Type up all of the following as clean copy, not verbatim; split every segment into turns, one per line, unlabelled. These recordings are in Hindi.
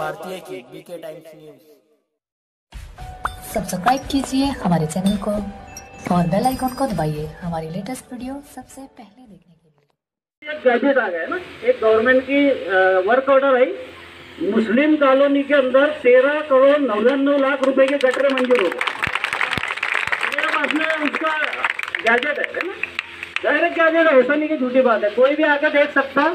भारतीय की बीके टाइम्स न्यूज।
सब्सक्राइब कीजिए हमारे चैनल को और बेल आइकन को दबाइए हमारी लेटेस्ट वीडियो सबसे पहले देखने के लिए।
एक गैजेट आ गया ना, एक गवर्नमेंट की वर्क ऑर्डर आई, मुस्लिम कॉलोनी के अंदर 13 करोड़ 99 लाख रुपए के गटरे मंजूर हो गए। मेरे पास में उसका गैजेट है ना, डायरेक्ट गैजेट है, ऐसा नहीं कि झूठी बात है, कोई भी आकर देख सकता।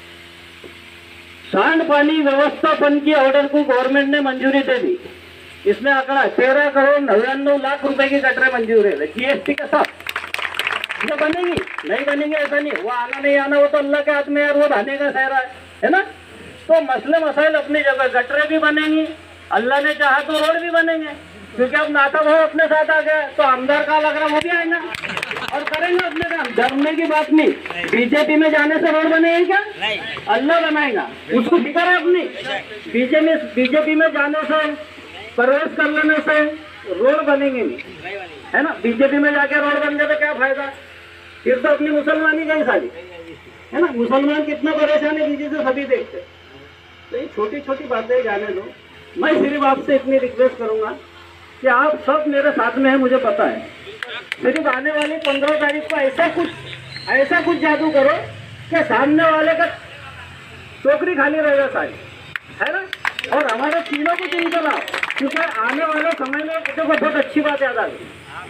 सांड पानी व्यवस्थापन की ऑर्डर को गवर्नमेंट ने मंजूरी दे दी। इसमें आंकड़ा 13 करोड़ 99 लाख रुपए की गटरे मंजूर है, जीएसटी के साथ। जो बनेगी नहीं बनेगी ऐसा नहीं, वो आना नहीं आना वो तो अल्लाह के हाथ में है, वो रहने का सहरा है ना। तो मसले मसाइल अपनी जगह, गटरे भी बनेंगी, अल्लाह ने चाहा तो रोड भी बनेंगे, क्योंकि अब नाता भाव अपने साथ आ गया तो आमदार का लग रहा वो भी आएगा और करेंगे अपने काम। डरने की बात नहीं। बीजेपी में जाने से रोड बनेगी क्या? अल्लाह बनाएगा, उसको फिक्र है अपनी। बीजेपी में जाने से, प्रवेश कर लेने से रोड बनेंगे नहीं, है ना। बीजेपी में जाके रोड बन गए तो क्या फायदा, फिर तो अपनी मुसलमानी गई सारी, है ना। मुसलमान कितना परेशान है बीजेपी से सभी देखते। तो ये छोटी छोटी बातें जाने दो। मैं सिर्फ आपसे इतनी रिक्वेस्ट करूंगा कि आप सब मेरे साथ में हैं, मुझे पता है। सिर्फ आने वाली 15 तारीख को ऐसा कुछ जादू करो कि सामने वाले का टोकरी खाली रहेगा सारी, है ना। और हमारे तीनों को चिंता लाओ, क्योंकि आने वाले समय में देखो बहुत अच्छी बात याद आ गई।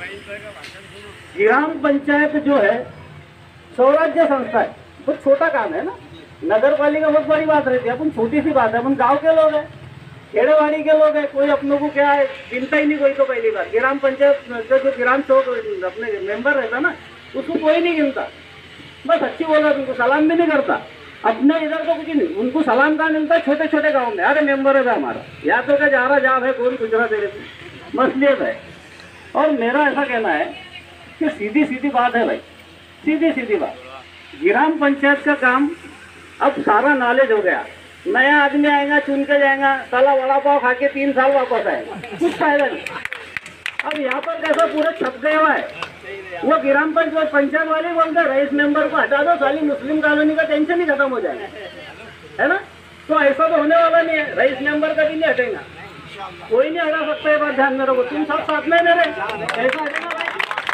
ग्राम पंचायत जो है स्वराज्य संस्था है, बहुत छोटा काम है ना। नगर पालिका बहुत बड़ी बात रहती है, अपन छोटी सी बात है, अपन गांव के लोग हैं, खेड़ेवाड़ी के लोग हैं, कोई अपनों को क्या है गिनता ही नहीं कोई। तो पहली बार ग्राम पंचायत जो ग्राम सेवक अपने मेंबर रहता ना, उसको कोई नहीं गिनता, बस अच्छी बोला, उनको सलाम भी नहीं करता। अपने इधर तो कुछ नहीं, उनको सलाम कहाँ मिलता है? छोटे छोटे गाँव में, अरे मेंबर है हमारा, या तो क्या जा रहा जाब है, कौन गुजरा तेरे से, मसलियत है। और मेरा ऐसा कहना है कि सीधी सीधी बात है भाई, सीधी सीधी बात। ग्राम पंचायत का काम अब सारा नॉलेज हो गया। नया आदमी आएगा, चुन के जाएगा, साला वड़ा पाव खा के 3 साल वापस आएगा, कुछ फायदा नहीं। अब यहाँ पर कैसा पूरा छप गया हुआ है, वो ग्राम पंचायत वाले बोलते हैं रईस मेंबर को हटा दो, साली मुस्लिम कॉलोनी का टेंशन ही खत्म हो जाएगा, है ना। तो ऐसा तो होने वाला नहीं है, रईस मेंबर कभी नहीं हटेगा, कोई नहीं हटा सकता। ये बात ध्यान में रखो, तुम सब साथ में मेरे, ऐसा हटेगा भाई।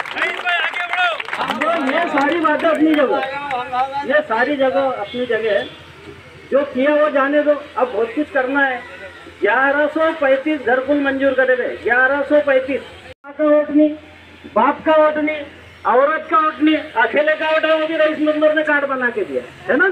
ये सारी बातें अपनी जगह, ये सारी जगह अपनी जगह है। जो किया वो जाने दो, अब बहुत कुछ करना है। 1135 घर कुल मंजूर करे गए, 1135। माँ का वोट नहीं, बाप का वोट नहीं, औरत का वोट नहीं, अकेले का वोट है, वो भी रईस मेंबर ने कार्ड बना के दिया, है ना।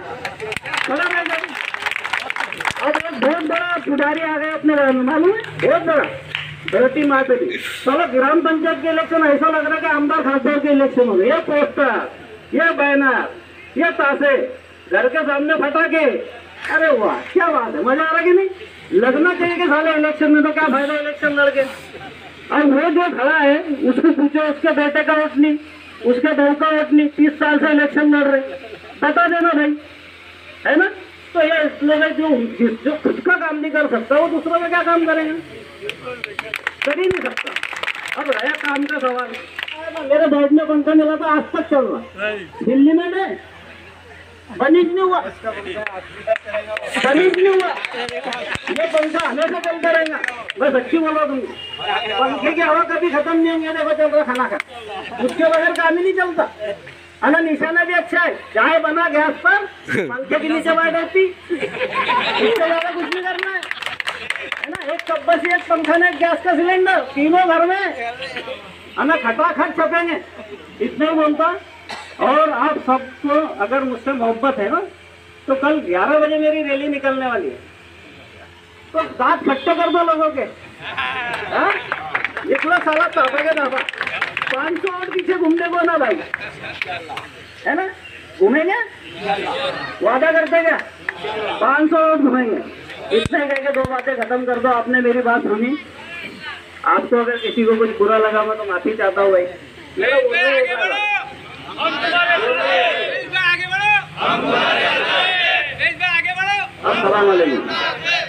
अब एक बहुत बड़ा पुजारी आ गया अपने घर में, मालूम है, बहुत बड़ा धरती माता भी। चलो ग्राम पंचायत के इलेक्शन ऐसा लग रहा है कि आमदार खासदार के इलेक्शन हो गए। ये पोस्टर, ये बैनर, ये तासे, घर के सामने फटाके, अरे वाह क्या बात है, मजा आ रहा कि नहीं? लगना चाहिए कि साले इलेक्शन में, तो क्या फायदा इलेक्शन लड़के। अब वो जो खड़ा है उसको पूछो, उसके बेटे का वोट नहीं, उसके बहू का वोट नहीं, 30 साल से इलेक्शन लड़ रहे, बता देना भाई, है ना। तो ये लोग जो खुद का काम नहीं कर सकता वो दूसरों का क्या काम करेंगे, कर ही नहीं सकता। अब रहा काम का सवाल, मेरे बैठ में पंखा मिला था, आज तक चल रहा, दिल्ली में नहीं बनीज नहीं हुआ, बनीज नहीं हुआ, ये पंखा हमेशा चलता रहेगा। बस अच्छी बोलो तुमको, पंखे की हवा कभी खत्म नहीं होंगे। देखो चल रहा खाना खा, उसके बगैर काम ही नहीं चलता, है ना। निशाना भी अच्छा है, चाय बना गैस पर, पंखे के नीचे बैठ होती, इससे ज्यादा कुछ नहीं करना है ना। एक कब्बसी, एक पंखा ने, एक गैस का सिलेंडर, तीनों घर में, है ना, खटाखट छपेंगे, इतना ही बोलता। और आप सबको अगर मुझसे मोहब्बत है ना, तो कल 11 बजे मेरी रैली निकलने वाली है, तो दांत खट्टे कर दो लोगों के। इतना साला तापेगा दाबा, 500 और पीछे घूमने को ना भाई, है ना। घूमेंगे, वादा करते क्या, 500 और घूमेंगे। इतने कह के 2 बातें खत्म कर दो। आपने मेरी बात सुनी, आपको अगर किसी को कुछ बुरा लगा मैं तो माफी चाहता हूँ भाई। मेरा अस्सलाम वालेकुम।